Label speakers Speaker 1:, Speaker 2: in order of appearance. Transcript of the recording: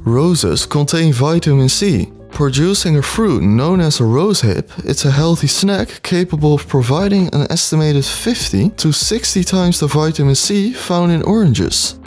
Speaker 1: Roses contain vitamin C. Producing a fruit known as a rosehip, it's a healthy snack capable of providing an estimated 50 to 60 times the vitamin C found in oranges.